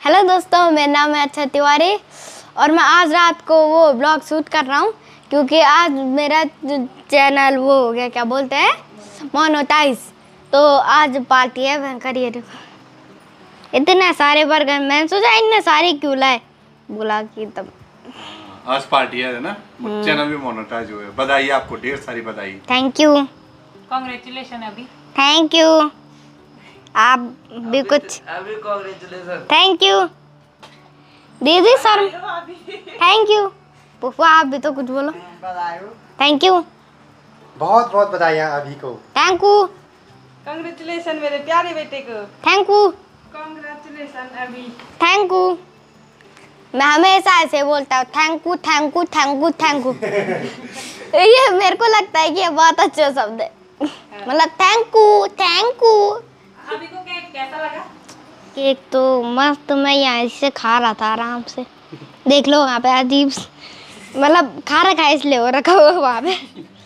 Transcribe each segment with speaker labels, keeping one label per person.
Speaker 1: Hello दोस्तों, मेरा नाम है अक्षय तिवारी और मैं आज रात को वो ब्लॉग शूट कर रहा हूँ क्योंकि आज मेरा चैनल वो हो गया, क्या बोलते हैं, मोनेटाइज। तो आज पार्टी है भयंकर। ये देखो इतने सारे बर्गर, मैंने सोचा इतने सारे क्यों लाए, बोला कि तब
Speaker 2: आज पार्टी है ना, चैनल भी मोनेटाइज हुए। बधाई आपको, ढेर सारी बधाई।
Speaker 1: Thank you,
Speaker 3: congratulation. Abhi
Speaker 1: thank you. आप भी कुछ
Speaker 4: अभी कांग्रेचुलेशन।
Speaker 1: थैंक यू दीदी सर, थैंक यू। पुप्पा आप भी तो कुछ बोलो। थैंक यू,
Speaker 5: बहुत बहुत बधाइयाँ अभी को।
Speaker 1: थैंक यू,
Speaker 3: कांग्रेचुलेशन मेरे प्यारे बेटे को।
Speaker 1: Thank you,
Speaker 3: congratulation Abhi.
Speaker 1: Thank you. मैं हमेशा ऐसे बोलता हूँ, thank you thank you thank you thank you. ये मेरे को लगता है कि ये बहुत अच्छा शब्द है, मतलब थैंक यू थैंक यू।
Speaker 3: अभी को केक कैसा लगा?
Speaker 1: केक तो मस्त, मैं यहाँ से खा रहा था आराम से। देख लो वहाँ पे अजीब, मतलब खा रखा है इसलिए वो रखा हुआ वहाँ पे।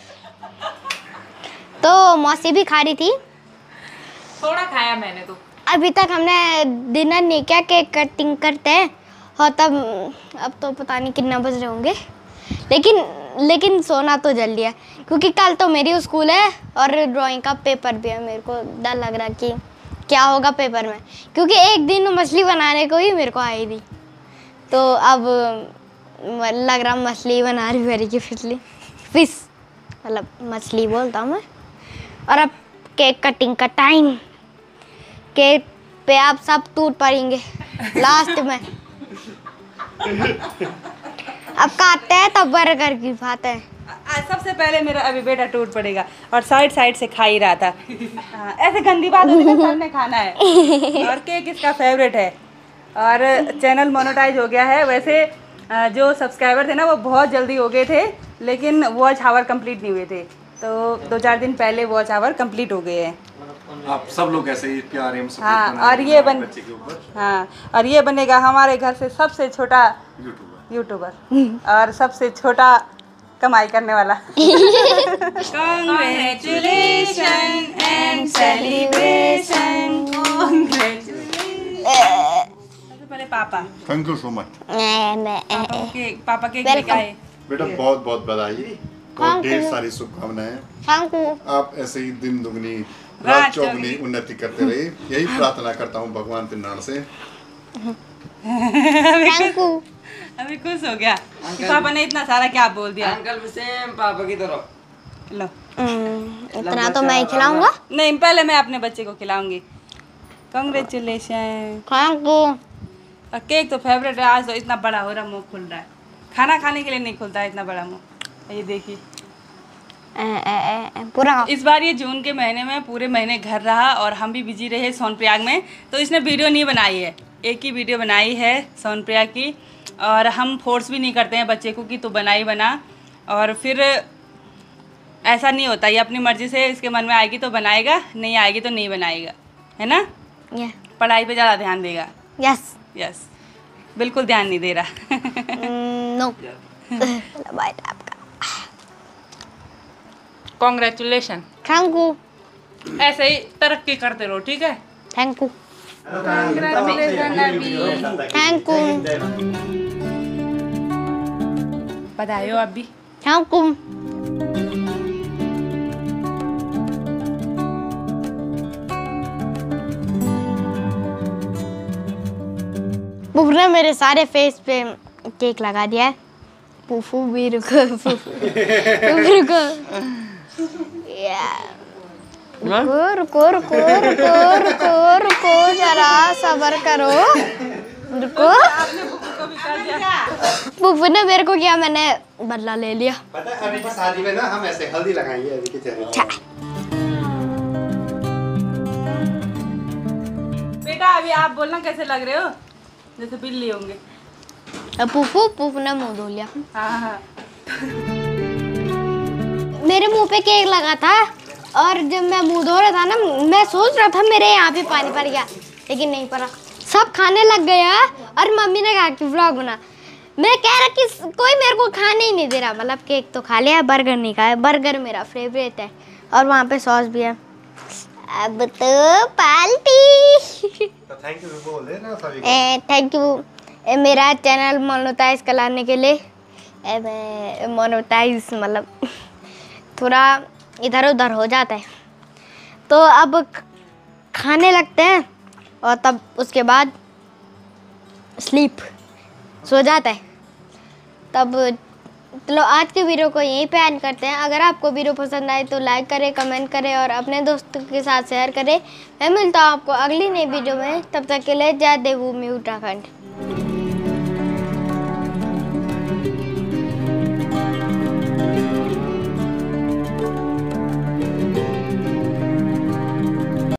Speaker 1: तो मौसी भी खा रही थी।
Speaker 3: थोड़ा खाया मैंने तो।
Speaker 1: अभी तक हमने डिनर नहीं किया, केक कटिंग करते हैं और तब अब तो पता नहीं कितना बज रहे होंगे, लेकिन सोना तो जल्दी है क्योंकि कल तो मेरी स्कूल है और ड्राइंग का पेपर भी है। मेरे को डर लग रहा कि क्या होगा पेपर में, क्योंकि एक दिन मछली बनाने को ही मेरे को आई थी। तो अब लग रहा मछली बना रही मेरी की फिश, मतलब मछली बोलता हूँ मैं। और अब केक कटिंग का टाइम, केक पे आप सब टूट पड़ेंगे लास्ट में। अब काटते हैं तब बर्गर की बात है।
Speaker 3: सबसे पहले मेरा अभी बेटा टूट पड़ेगा और साइड से खा ही रहा था। ऐसे गंदी बात होती है, सामने खाना है। और केक इसका फेवरेट है और चैनल मोनेटाइज हो गया है। वैसे जो सब्सक्राइबर थे ना वो बहुत जल्दी हो गए थे, लेकिन वॉच आवर कंप्लीट नहीं हुए थे। तो 2-4 दिन पहले वॉच आवर कंप्लीट हो गए हैं।
Speaker 2: आप सब लोग ऐसे ही प्यार एवं सपोर्ट
Speaker 3: हाँ,
Speaker 2: बनाए
Speaker 3: और ये
Speaker 2: बच्चे के ऊपर।
Speaker 3: हाँ, और ये बनेगा हमारे घर से सबसे छोटा यूट्यूबर और सबसे छोटा कमाई करने वाला। Congratulation and celebration. सबसे पहले पापा,
Speaker 2: थैंक यू सो मच
Speaker 3: पापा के लेके आए।
Speaker 2: बेटा, बहुत बहुत बधाई और ढेर सारी शुभकामनाएं।
Speaker 1: Thank you.
Speaker 2: आप ऐसे ही दिन दुगनी रात चौगुनी उन्नति करते रहे, यही प्रार्थना करता हूँ भगवान के नाम से।
Speaker 1: Thank you.
Speaker 3: अभी खुश हो गया कि पापा ने इतना सारा क्या बोल दिया।
Speaker 4: अंकल भी सेम पापा की तरह।
Speaker 3: लो,
Speaker 1: इतना तो मैं ही खिलाऊंगा।
Speaker 3: नहीं, पहले मैं अपने बच्चे को खिलाऊंगी। कांग्रेचुलेशन।
Speaker 1: Thank you.
Speaker 3: और केक तो फेवरेट है। आज तो इतना बड़ा हो रहा, मुंह खुल रहा है। खाना खाने के लिए नहीं खुलता है इतना बड़ा मुंह। ये देखिए,
Speaker 1: पूरा
Speaker 3: इस बार ये जून के महीने में पूरे महीने घर रहा और हम भी बिजी रहे सोनप्रयाग में, तो इसने वीडियो नहीं बनाई है। एक ही वीडियो बनाई है सोनप्रयाग की, और हम फोर्स भी नहीं करते हैं बच्चे को कि तो बना। और फिर ऐसा नहीं होता, ये अपनी मर्ज़ी से इसके मन में आएगी तो बनाएगा, नहीं आएगी तो नहीं बनाएगा, है ना। पढ़ाई पे ज़्यादा ध्यान देगा।
Speaker 1: यस
Speaker 3: यस, बिल्कुल ध्यान नहीं दे रहा।
Speaker 1: नो। बाय आपका।
Speaker 3: कांग्रेचुलेशन।
Speaker 1: Thank you.
Speaker 3: ऐसे ही तरक्की करते रहो, ठीक है।
Speaker 1: Thank you.
Speaker 3: Congratulation Abhi.
Speaker 1: Thank you.
Speaker 3: बधाई हो अभी।
Speaker 1: Thank you. पुप्पू ने मेरे सारे फेस पे केक लगा दिया है। पुप्पू भी रुको, पुप्पू रुको। रुको जरा सब्र करो, रुको। पुप्पू ने मेरे को किया, मैंने बदला ले लिया।
Speaker 5: पता है अभी की शादी में ना हम ऐसे हल्दी लगाएंगे अभी के चेहरे पे।
Speaker 3: बेटा अभी आप बोलना कैसे लग रहे हो, जैसे बिल्ली होंगे।
Speaker 1: पुप्पू ने मुंह धो लिया।
Speaker 3: हाँ।
Speaker 1: मेरे मुंह पे केक लगा था और जब मैं मुंह धो रहा था ना, मैं सोच रहा था मेरे यहाँ पे पानी पड़ गया, लेकिन नहीं पड़ा। सब खाने लग गया और मम्मी ने कहा कि व्लॉग बना। मैं कह रहा कि कोई मेरे को खाने ही नहीं दे रहा, मतलब केक तो खा लिया, बर्गर नहीं खाया। बर्गर मेरा फेवरेट है और वहाँ पे सॉस भी है। अब तो पार्टी।
Speaker 5: तो थैंक यू बोल दे ना सभी को।
Speaker 1: थैंक यू मेरा चैनल मोनेटाइज कराने के लिए। मोनेटाइज मतलब थोड़ा इधर उधर हो जाता है, तो अब खाने लगते हैं और तब उसके बाद स्लीप, सो जाता है। तब चलो आज के वीडियो को यहीं पे एंड करते हैं। अगर आपको वीडियो पसंद आए तो लाइक करें, कमेंट करें और अपने दोस्तों के साथ शेयर करें। मैं मिलता हूँ आपको अगली नई वीडियो में, तब तक के लिए जय देवभूमि उत्तराखंड।